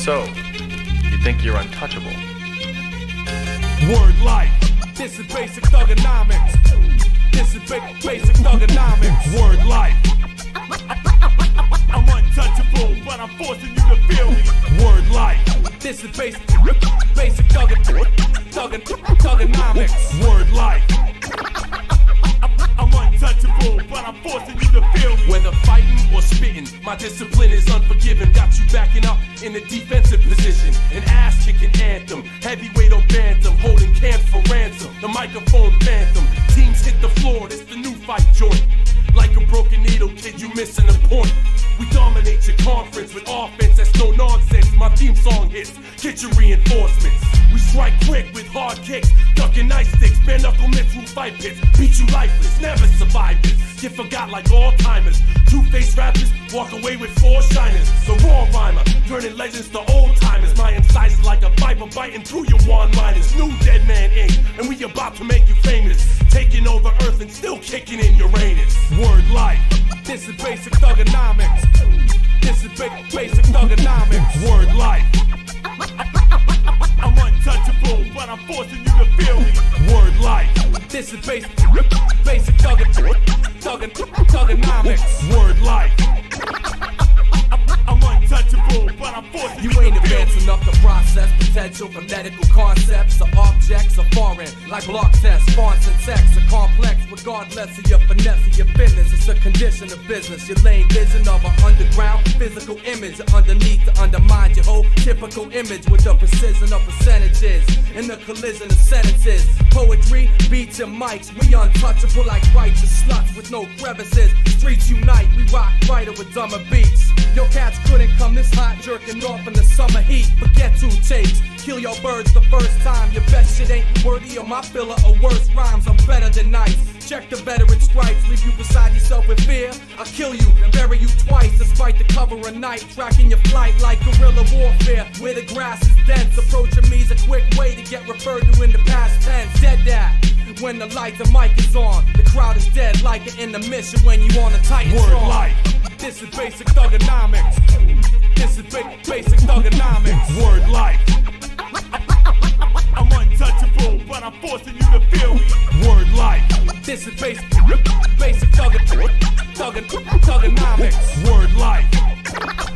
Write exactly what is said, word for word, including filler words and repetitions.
So, you think you're untouchable? Word life. This is basic thugonomics. This is ba basic thugonomics. Word life. I'm untouchable, but I'm forcing you to feel me. Word life. This is basic, basic thugonomics. Word life. I'm untouchable, but I'm forcing you to feel me. Whether fighting or spitting, my discipline is unforgiving. Got you backing up in a defensive position. An ass-kicking anthem, heavyweight or bantam, holding camps for ransom. The microphone phantom, teams hit the floor, it's the new fight joint. Like a broken needle, kid, you missing a point. We dominate your conference with offense, that's no nonsense. My theme song hits, get your reinforcements. We strike quick with hard kicks, ducking ice sticks, bare knuckle mitts through fight pits. Beat you lifeless, never survive this. Get forgot like all timers. Two-faced rappers walk away with four shiners. The raw rhymer, turning legends to old timers. My incisors like a viper biting through your one-liners. New Dead Man Incorporated, and we about to make you famous. Taking over Earth and still kicking in Uranus. Word life. This is basic thugonomics. This is ba basic thugonomics. Word life. I'm untouchable, but I'm forcing you to feel me. Word life. This is basic, basic thugonomics. Word life. I'm untouchable, but I'm forcing you, you ain't to feel advanced me. enough to process potential phonetical concepts or objects are foreign, like block tests, fonts and text are complex, regardless of your finesse or your business. It's a condition of business. Your lane vision of an underground physical image underneath to undermine your whole typical image with the precision of percentages and the collision of sentences. Poetry, beats and mics, we untouchable like righteous sluts with no crevices. Streets unite, we rock brighter with dumber beats. Your cats couldn't come this hot, jerking off in the summer heat. Forget two takes, kill your birds the first time. Your best shit ain't worthy of my filler or worse rhymes. I'm better than nice. Check the veteran stripes, leave you beside yourself with fear. I'll kill you, bury you twice, despite the cover of night. Tracking your flight like guerrilla warfare, where the grass is dense. Approaching me's a quick way to get referred to in the past tense. Dead that. When the light, the mic is on, the crowd is dead like an intermission when you on a Titan. Word life. This is basic thugonomics. This is ba basic thugonomics. Word life. I'm untouchable, but I'm forcing you to feel me. Word life. This is basic, basic thugonomics. Word life.